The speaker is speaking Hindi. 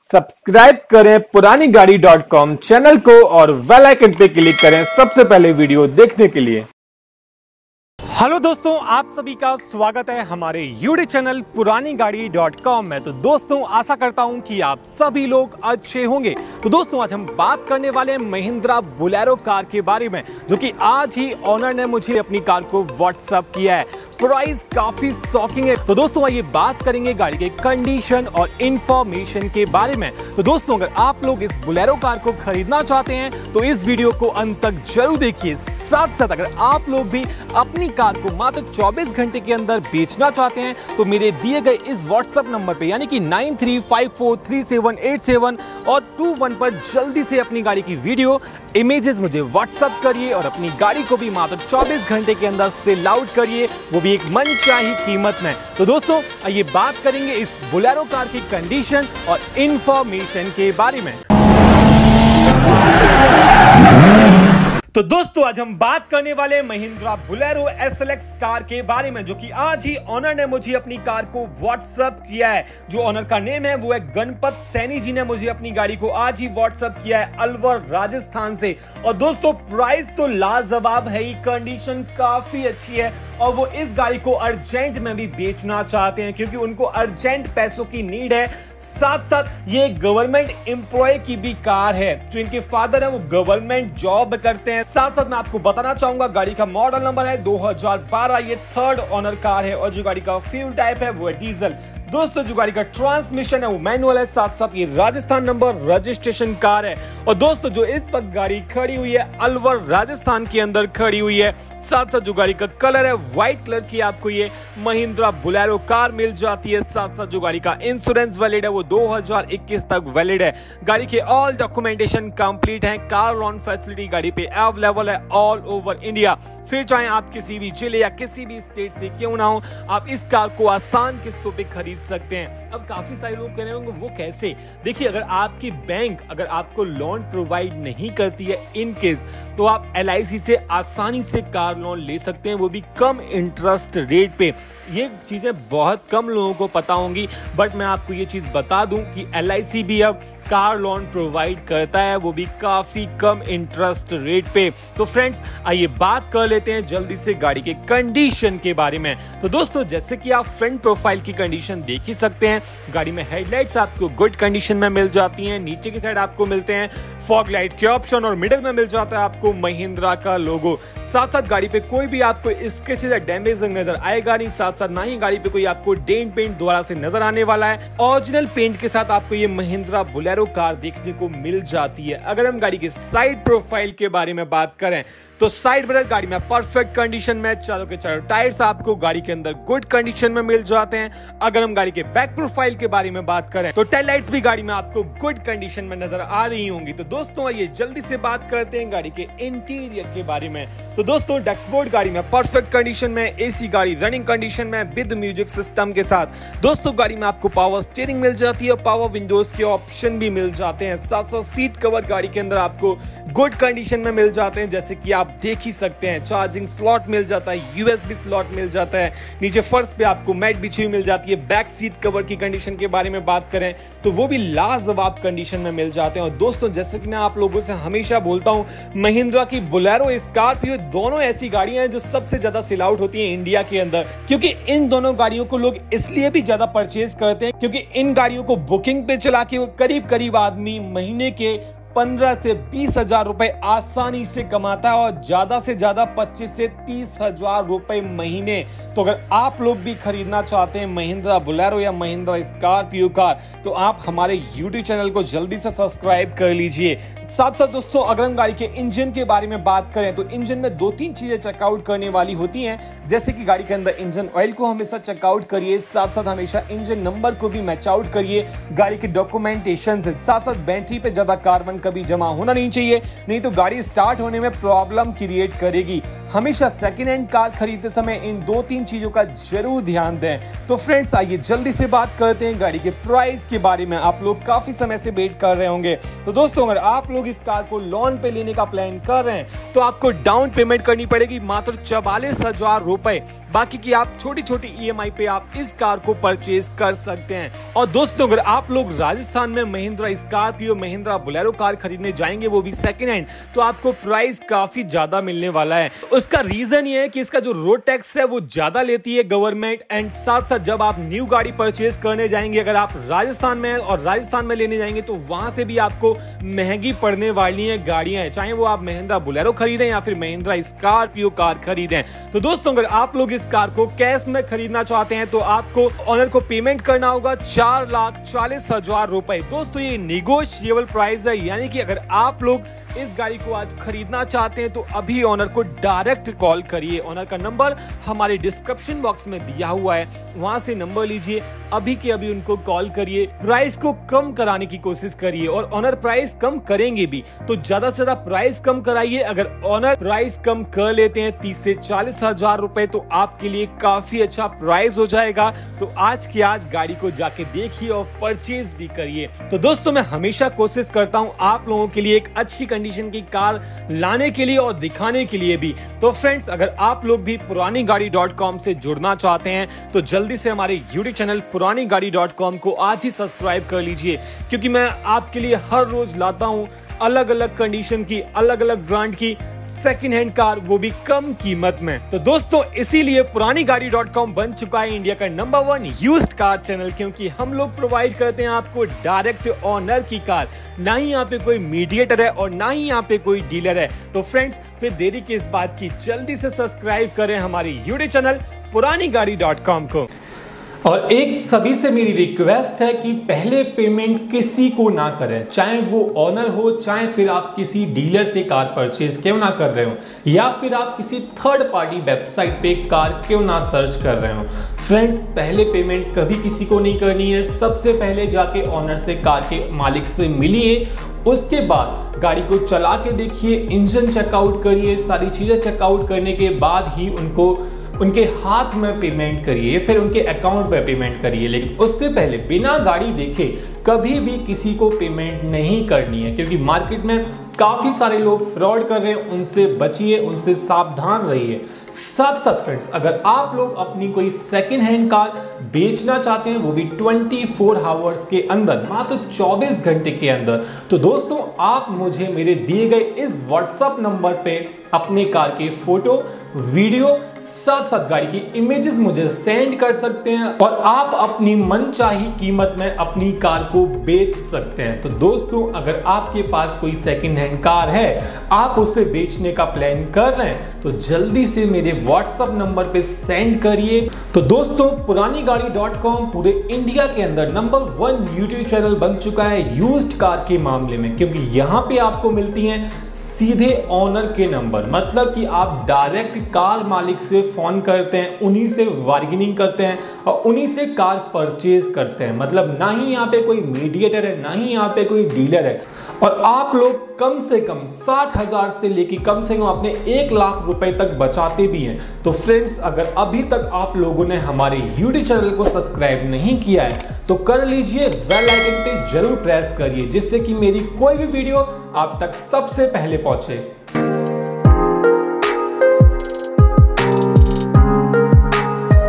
सब्सक्राइब करें पुरानी गाड़ी.com चैनल को और बेल आइकन पे क्लिक करें सबसे पहले वीडियो देखने के लिए। हेलो दोस्तों, आप सभी का स्वागत है हमारे यूट्यूब चैनल पुरानी गाड़ी.com में। तो दोस्तों, आशा करता हूं कि आप सभी लोग अच्छे होंगे। तो दोस्तों, आज हम बात करने वाले हैं महिंद्रा बोलेरो कार के बारे में, जो कि आज ही ऑनर ने मुझे अपनी कार को व्हाट्सएप किया है। प्राइस काफी शॉकिंग है। तो दोस्तों, आइए बात करेंगे गाड़ी के कंडीशन और इंफॉर्मेशन के बारे में। तो दोस्तों, अगर आप लोग इस बोलेरो कार को खरीदना चाहते हैं तो इस वीडियो को अंत तक जरूर देखिए। साथ साथ अगर आप लोग भी अपनी कार को मात्र 24 घंटे के अंदर बेचना चाहते हैं तो मेरे दिए गए इस व्हाट्सएप नंबर पे यानी कि 93543787 और 21 पर जल्दी से अपनी गाड़ी की वीडियो इमेजेस मुझे व्हाट्सएप करिए और अपनी गाड़ी को भी मात्र 24 घंटे के अंदर सेल आउट करिए, वो भी एक मनचाही कीमत में। तो दोस्तों, आइए बात करेंगे इस बोलेरो कार की कंडीशन और इंफॉर्मेशन के बारे में। तो दोस्तों, आज हम बात करने वाले महिंद्रा बोलेरो SLX कार के बारे में, जो कि आज ही ऑनर ने मुझे अपनी कार को व्हाट्सएप किया है। जो ऑनर का नेम है वो है गणपत सैनी जी ने मुझे अपनी गाड़ी को आज ही व्हाट्सएप किया है अलवर राजस्थान से। और दोस्तों, प्राइस तो लाजवाब है ही, कंडीशन काफी अच्छी है और वो इस गाड़ी को अर्जेंट में भी बेचना चाहते हैं क्योंकि उनको अर्जेंट पैसों की नीड है। साथ साथ ये गवर्नमेंट एम्प्लॉय की भी कार है। जो इनके फादर है वो गवर्नमेंट जॉब करते हैं। साथ साथ मैं आपको बताना चाहूंगा गाड़ी का मॉडल नंबर है 2012। ये थर्ड ओनर कार है और जो गाड़ी का फ्यूल टाइप है वो है डीजल। दोस्तों, जो गाड़ी का ट्रांसमिशन है वो मैनुअल है। साथ साथ ये राजस्थान नंबर रजिस्ट्रेशन कार है। और दोस्तों, जो इस पर गाड़ी खड़ी हुई है अलवर राजस्थान के अंदर खड़ी हुई है। साथ साथ जो गाड़ी का कलर है व्हाइट कलर की आपको ये महिंद्रा बोलेरो कार मिल जाती है। साथ साथ जो गाड़ी का इंश्योरेंस वैलिड है वो 2021 तक वैलिड है। गाड़ी के ऑल डॉक्यूमेंटेशन कंप्लीट है। कार लोन फैसिलिटी गाड़ी पे अवेलेबल है ऑल ओवर इंडिया। फिर चाहे आप किसी भी जिले या किसी भी स्टेट से क्यों ना हो, आप इस कार को आसान किस्तों पे खरीद सकते हैं। अब काफी सारे लोग कह रहे होंगे वो कैसे। देखिए, अगर आपकी बैंक अगर आपको लोन प्रोवाइड नहीं करती है इन केस, तो आप LIC से आसानी से कार लोन ले सकते हैं, वो भी कम इंटरेस्ट रेट पे। ये चीजें बहुत कम लोगों को पता होंगी, बट मैं आपको ये चीज बता दूं कि LIC भी अब कार लोन प्रोवाइड करता है, वो भी काफी कम इंटरेस्ट रेट पे। तो फ्रेंड्स, आइए बात कर लेते हैं जल्दी से गाड़ी के कंडीशन के बारे में। तो दोस्तों, जैसे कि आप फ्रंट प्रोफाइल की कंडीशन देख ही सकते हैं। गाड़ी में हेडलाइट्स आपको गुड कंडीशन में मिल जाती हैं। नीचे की साइड आपको मिलते हैं फॉग लाइट के ऑप्शन और मिडिल में मिल जाता है आपको महिंद्रा का लोगो। साथ साथ गाड़ी पे कोई भी आपको स्क्रैचेस या डैमेज नजर आएगा नहीं। साथ साथ ना ही गाड़ी पे कोई आपको डेंट पेंट दोबारा से नजर आने वाला है। ओरिजिनल पेंट के साथ आपको ये महिंद्रा बोलेरो कार देखने को मिल जाती है। अगर हम गाड़ी के साइड प्रोफाइल के बारे में बात करें तो साइड मिरर गाड़ी में परफेक्ट कंडीशन में, चारों के चारों टायर्स आपको गाड़ी के अंदर गुड कंडीशन में मिल जाते हैं। अगर हम गाड़ी के बैक प्रोफाइल के बारे में बात करें तो टेल लाइट्स भी गाड़ी में आपको गुड कंडीशन में नजर आ रही होंगी। तो दोस्तों, आइए जल्दी से बात करते हैं गाड़ी के इंटीरियर के बारे में। तो दोस्तों, डैशबोर्ड गाड़ी में परफेक्ट कंडीशन में, AC गाड़ी रनिंग कंडीशन में विद म्यूजिक सिस्टम के साथ। दोस्तों, गाड़ी में आपको पावर स्टीयरिंग मिल जाती है, पावर विंडोज के ऑप्शन भी मिल जाते हैं। साथ साथ सीट कवर गाड़ी के अंदर आपको गुड कंडीशन में मिल जाते हैं, जैसे कि आप देख ही सकते हैं। चार्जिंग स्लॉट मिल जाता है, USB स्लॉट मिल जाता है। नीचे फर्श पे आपको मैट बिछी हुई मिल जाती है। बैक सीट कवर की कंडीशन के बारे में बात करें तो वो भी लाजवाब कंडीशन में मिल जाते हैं। और दोस्तों, जैसे कि मैं आप लोगों से हमेशा बोलता हूं, महिंद्रा की बोलेरो स्कॉर्पियो दोनों ऐसी गाड़ियां हैं जो सबसे ज्यादा सेल आउट होती हैं इंडिया के अंदर, क्योंकि इन दोनों गाड़ियों को लोग इसलिए भी ज्यादा परचेज करते हैं क्योंकि इन गाड़ियों को बुकिंग पे चला के करीब आदमी महीने के 15 से 20 हजार रुपए आसानी से कमाता है और ज्यादा से ज्यादा 25 से 30 हजार रुपए महीने। तो अगर आप लोग भी खरीदना चाहते हैं महिंद्रा बोलेरो या महिंद्रा स्कॉर्पियो कार, तो आप हमारे YouTube चैनल को जल्दी से सब्सक्राइब कर लीजिए। साथ साथ दोस्तों, अगर हम गाड़ी के इंजन के बारे में बात करें तो इंजन में 2-3 चीजें चेकआउट करने वाली होती हैं, जैसे कि गाड़ी के अंदर इंजन ऑयल को हमेशा चेकआउट करिए। साथ साथ हमेशा इंजन नंबर को भी मैच आउट करिए। गाड़ी के डॉक्यूमेंटेशन से साथ साथ बैटरी पे ज्यादा कार्बन कभी जमा होना नहीं चाहिए, नहीं तो गाड़ी स्टार्ट होने में प्रॉब्लम क्रिएट करेगी। हमेशा सेकंड हैंड कार खरीदते समय इन 2-3 चीजों का जरूर ध्यान दें। तो फ्रेंड्स, आइए जल्दी से बात करते हैं गाड़ी के प्राइस के बारे में। आप लोग काफी समय से वेट कर रहे होंगे। तो दोस्तों, अगर आप लोग लोग इस कार को लोन पे लेने का प्लान कर रहे हैं तो आपको डाउन पेमेंट करनी पड़ेगी मात्र 44,000 रुपए। बाकी की आप छोटी छोटी EMI पे आप इस कार को परचेज कर सकते हैं। और दोस्तों अगर आप लोग राजस्थान में Mahindra Scorpio, Mahindra Bolero car खरीदने जाएंगे वो भी सेकंड हैंड, तो आपको प्राइस काफी ज्यादा मिलने वाला है। उसका रीजन ये है कि इसका जो रोड टैक्स है वो ज्यादा लेती है गवर्नमेंट, एंड साथ साथ जब आप न्यू गाड़ी परचेज करने जाएंगे, अगर आप राजस्थान में और राजस्थान में लेने जाएंगे तो वहां से भी आपको महंगी पड़ने वाली है गाड़ियां, चाहे वो आप महिंद्रा बोलेरो खरीदें या फिर महिंद्रा स्कॉर्पियो कार खरीदें। तो दोस्तों अगर आप लोग इस कार को कैश में खरीदना चाहते हैं तो आपको ऑनर को पेमेंट करना होगा 4,40,000 रुपए। दोस्तों ये नेगोशिएबल प्राइस है, यानी कि अगर आप लोग इस गाड़ी को आज खरीदना चाहते हैं तो अभी ऑनर को डायरेक्ट कॉल करिए। ऑनर का नंबर हमारे डिस्क्रिप्शन बॉक्स में दिया हुआ है, वहां से नंबर लीजिए, अभी के अभी उनको कॉल करिए, प्राइस को कम कराने की कोशिश करिए। और ऑनर प्राइस कम करेंगे भी तो ज्यादा से ज्यादा प्राइस कम कराइए। अगर ऑनर प्राइस कम कर लेते हैं 30 से 40,000 रुपए तो आपके लिए काफी अच्छा प्राइस हो जाएगा। तो आज की आज गाड़ी को जाके देखिए और परचेज भी करिए। तो दोस्तों मैं हमेशा कोशिश करता हूं आप लोगों के लिए एक अच्छी कंडीशन की कार लाने के लिए और दिखाने के लिए भी। तो फ्रेंड्स अगर आप लोग भी पुरानीगाड़ी.com से जुड़ना चाहते हैं तो जल्दी से हमारे YouTube चैनल पुरानीगाड़ी.com को आज ही सब्सक्राइब कर लीजिए, क्योंकि मैं आपके लिए हर रोज लाता हूं अलग अलग कंडीशन की, अलग अलग ब्रांड की सेकंड हैंड कार, वो भी कम कीमत में। तो दोस्तों इसीलिए पुरानीगाड़ी.com बन चुका है इंडिया का नंबर 1 यूज्ड कार चैनल, क्योंकि हम लोग प्रोवाइड करते हैं आपको डायरेक्ट ऑनर की कार, ना ही यहाँ पे कोई मीडिएटर है और ना ही यहाँ पे कोई डीलर है। तो फ्रेंड्स फिर देरी किस बात की, जल्दी से सब्सक्राइब करें हमारे YouTube चैनल पुरानीगाड़ी.com को। और एक सभी से मेरी रिक्वेस्ट है कि पहले पेमेंट किसी को ना करें, चाहे वो ऑनर हो, चाहे फिर आप किसी डीलर से कार परचेज क्यों ना कर रहे हो, या फिर आप किसी थर्ड पार्टी वेबसाइट पे कार क्यों ना सर्च कर रहे हो। फ्रेंड्स पहले पेमेंट कभी किसी को नहीं करनी है। सबसे पहले जाके ऑनर से, कार के मालिक से मिलिए, उसके बाद गाड़ी को चला के देखिए, इंजन चेकआउट करिए, सारी चीज़ें चेकआउट करने के बाद ही उनके हाथ में पेमेंट करिए, फिर उनके अकाउंट में पेमेंट करिए। लेकिन उससे पहले बिना गाड़ी देखे कभी भी किसी को पेमेंट नहीं करनी है, क्योंकि मार्केट में काफ़ी सारे लोग फ्रॉड कर रहे हैं। उनसे बचिए, उनसे सावधान रहिए। साथ साथ फ्रेंड्स अगर आप लोग अपनी कोई सेकेंड हैंड कार बेचना चाहते हैं, वो भी 24 आवर्स के अंदर, मात्र 24 घंटे के अंदर, तो दोस्तों आप मुझे मेरे दिए गए इस व्हाट्सएप नंबर पे अपने कार के फोटो, वीडियो, साथ साथ गाड़ी की इमेजेस मुझे सेंड कर सकते हैं और आप अपनी मनचाही कीमत में अपनी कार को बेच सकते हैं। तो दोस्तों अगर आपके पास कोई सेकंड हैंड कार है, आप उसे बेचने का प्लान कर रहे हैं, तो जल्दी से मेरे व्हाट्सएप नंबर पे सेंड करिए। तो दोस्तों पुरानीगाड़ी.com पूरे इंडिया के अंदर नंबर 1 यूट्यूब चैनल बन चुका है यूज्ड कार के मामले में, क्योंकि यहाँ पे आपको मिलती हैं सीधे ऑनर के नंबर। मतलब कि आप डायरेक्ट कार मालिक से फोन करते हैं, उन्हीं से बार्गेनिंग करते हैं और उन्हीं से कार परचेज करते हैं। मतलब ना ही यहाँ पे कोई मीडिएटर है, ना ही यहाँ पे कोई डीलर है। और आप लोग कम से कम 60,000 से लेके कम से कम अपने 1 लाख रुपए तक बचाते भी हैं। तो फ्रेंड्स अगर अभी तक आप लोगों ने हमारे YouTube चैनल को सब्सक्राइब नहीं किया है तो कर लीजिए, बेल आइकन पे जरूर प्रेस करिए, जिससे कि मेरी कोई भी वीडियो आप तक सबसे पहले पहुंचे।